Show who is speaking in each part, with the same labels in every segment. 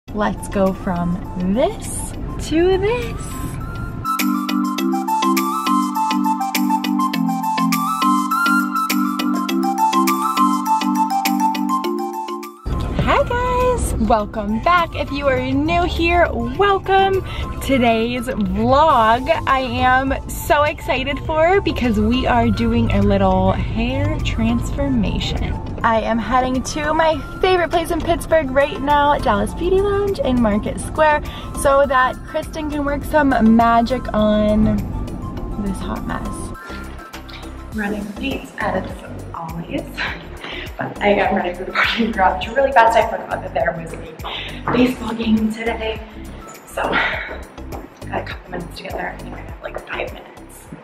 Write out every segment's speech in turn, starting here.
Speaker 1: Let's go from this to this. Hi guys, welcome back. If you are new here, welcome. Today's vlog I am so excited for because we are doing a little hair transformation. I am heading to my favorite place in Pittsburgh right now, Dallas Beauty Lounge in Market Square, so that Kristen can work some magic on this hot mess. Running late as always. But I am ready for the party garage really fast. I forgot that there was a baseball game today. So, got a couple minutes to get there. I think I have like 5 minutes.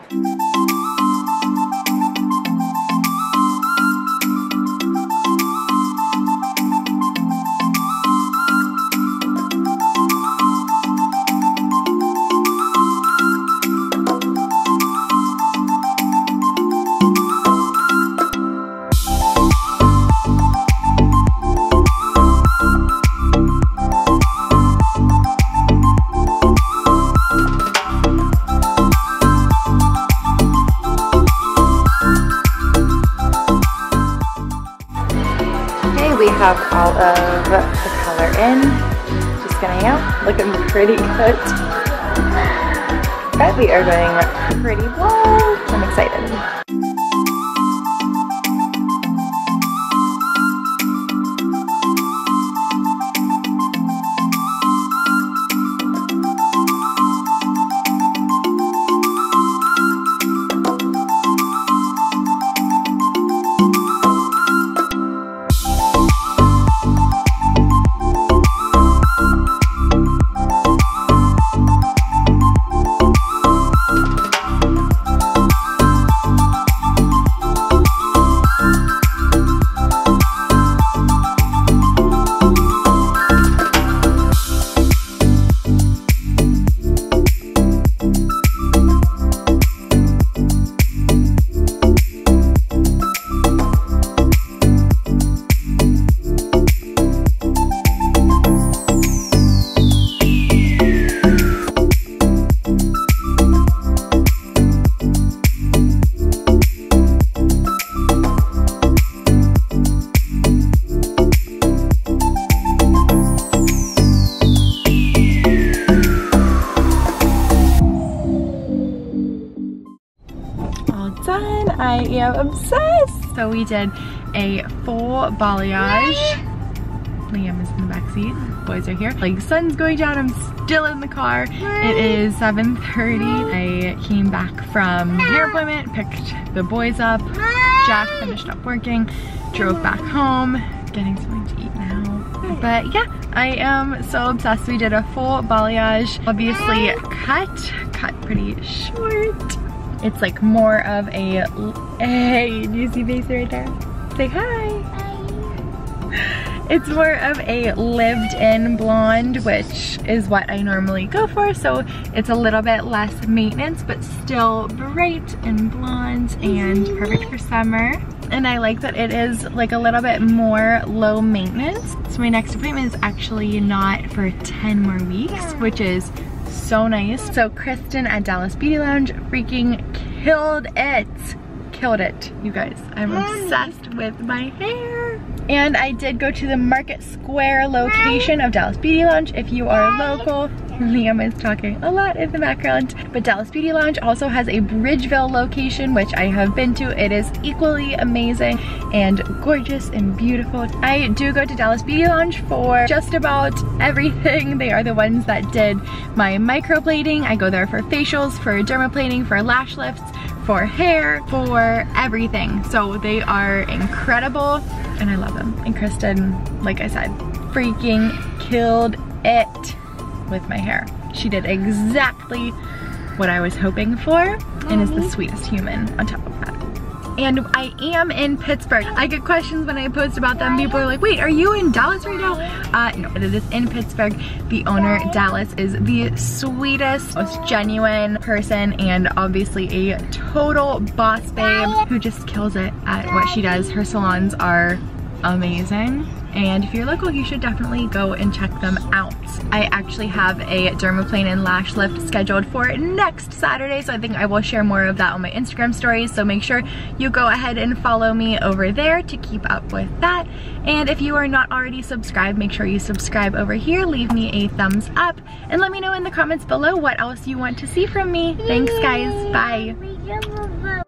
Speaker 1: We have all of the color in, just gonna hang out, looking pretty good. But we are going pretty blonde. I'm excited. Done. I am obsessed. So we did a full balayage. Liam is in the back seat. Boys are here. Like, sun's going down. I'm still in the car. It is 7:30. I came back from hair appointment, picked the boys up. Jack finished up working, drove back home, getting something to eat now. But yeah, I am so obsessed. We did a full balayage. Obviously cut pretty short. It's like more of a, hey, do you see face right there? Say hi. Hi. It's more of a lived-in blonde, which is what I normally go for. So it's a little bit less maintenance, but still bright and blonde and perfect for summer. And I like that it is like a little bit more low maintenance. So my next appointment is actually not for 10 more weeks, which is so nice. So Kristen at Dallas Beauty Lounge freaking killed it. Killed it, you guys. I'm obsessed with my hair. And I did go to the Market Square location of Dallas Beauty Lounge. If you are local, Liam is talking a lot in the background. But Dallas Beauty Lounge also has a Bridgeville location, which I have been to. It is equally amazing and gorgeous and beautiful. I do go to Dallas Beauty Lounge for just about everything. They are the ones that did my microblading. I go there for facials, for dermaplaning, for lash lifts, for hair, for everything. So they are incredible and I love them. And Kristen, like I said, freaking killed it with my hair. She did exactly what I was hoping for and is the sweetest human on top of that. And I am in Pittsburgh. I get questions when I post about them. People are like, wait, are you in Dallas right now? No, it is in Pittsburgh. The owner, Dallas, is the sweetest, most genuine person and obviously a total boss babe who just kills it at what she does. Her salons are amazing and if you're local, you should definitely go and check them out. I actually have a dermaplane and lash lift scheduled for next Saturday, so I think I will share more of that on my Instagram stories, so make sure you go ahead and follow me over there to keep up with that. And if you are not already subscribed, make sure you subscribe over here, leave me a thumbs up, and let me know in the comments below what else you want to see from me. Thanks guys, bye.